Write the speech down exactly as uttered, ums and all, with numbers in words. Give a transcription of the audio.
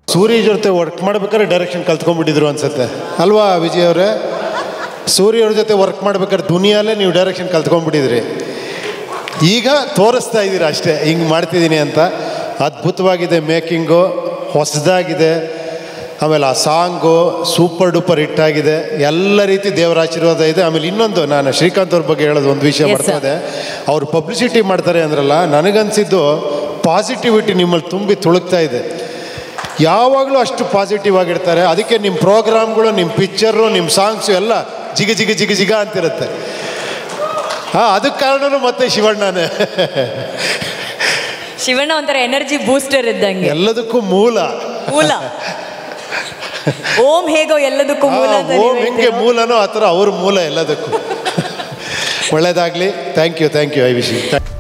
ಸೂರ್ಯ ಜೊತೆ ವರ್ಕ್ ಮಾಡ್ಬೇಕಾದ್ರೆ ಡೈರೆಕ್ಷನ್ ಕಲ್ತ್ಕೊಂಡ್ಬಿಟ್ಟಿದ್ರು ಅನ್ಸುತ್ತೆ ಅಲ್ವಾ ವಿಜಯ್ ಅವರೇ? ಸೂರ್ಯ ಅವ್ರ ಜೊತೆ ವರ್ಕ್ ಮಾಡ್ಬೇಕಾದ್ರೆ ದುನಿಯಲ್ಲೇ ನೀವು ಡೈರೆಕ್ಷನ್ ಕಲ್ತ್ಕೊಂಡ್ಬಿಟ್ಟಿದ್ರಿ. ಈಗ ತೋರಿಸ್ತಾ ಇದ್ದೀರಾ ಅಷ್ಟೇ ಹಿಂಗೆ ಮಾಡ್ತಿದ್ದೀನಿ ಅಂತ. ಅದ್ಭುತವಾಗಿದೆ ಮೇಕಿಂಗು, ಹೊಸದಾಗಿದೆ. ಆಮೇಲೆ ಆ ಸಾಂಗು ಸೂಪರ್ ಡೂಪರ್ ಹಿಟ್ ಆಗಿದೆ. ಎಲ್ಲ ರೀತಿ ದೇವರ ಆಶೀರ್ವಾದ ಇದೆ. ಆಮೇಲೆ ಇನ್ನೊಂದು, ನಾನು ಶ್ರೀಕಾಂತ್ ಅವ್ರ ಬಗ್ಗೆ ಹೇಳೋದು ಒಂದು ವಿಷಯ ಮಾಡ್ತದೆ. ಅವ್ರು ಪಬ್ಲಿಸಿಟಿ ಮಾಡ್ತಾರೆ ಅಂದ್ರಲ್ಲ, ನನಗನ್ಸಿದ್ದು ಪಾಸಿಟಿವಿಟಿ ನಿಮ್ಮಲ್ಲಿ ತುಂಬಿ ತುಳುಕ್ತಾ ಇದೆ. ಯಾವಾಗಲೂ ಅಷ್ಟು ಪಾಸಿಟಿವ್ ಆಗಿರ್ತಾರೆ. ಅದಕ್ಕೆ ನಿಮ್ಮ ಪ್ರೋಗ್ರಾಮ್ಗಳು, ನಿಮ್ಮ ಪಿಕ್ಚರು, ನಿಮ್ಮ ಸಾಂಗ್ಸು ಎಲ್ಲ ಜಿಗ ಜಿಗ ಜಿಗ ಜಿಗ ಅಂತಿರುತ್ತೆ. ಹಾಂ, ಅದಕ್ಕೆ ಕಾರಣನೂ ಮತ್ತೆ ಶಿವಣ್ಣನೇ. ಶಿವಣ್ಣ ಒಂಥರ ಎನರ್ಜಿ ಬೂಸ್ಟರ್ ಇದ್ದಂಗೆ, ಎಲ್ಲದಕ್ಕೂ ಮೂಲ ಮೂಲ. ಓಂ ಹೇಗೋ ಎಲ್ಲದಕ್ಕೂ ಮೂಲ, ಓಂ ಹೆಂಗೆ ಮೂಲನೋ ಆ ಥರ ಅವ್ರ ಮೂಲ ಎಲ್ಲದಕ್ಕೂ. ಒಳ್ಳೇದಾಗಲಿ. Thank you thank you I wish you.